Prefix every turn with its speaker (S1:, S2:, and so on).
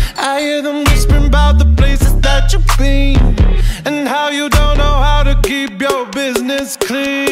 S1: I hear them whispering about the places that you've been, and how you don't know how to keep your business clean.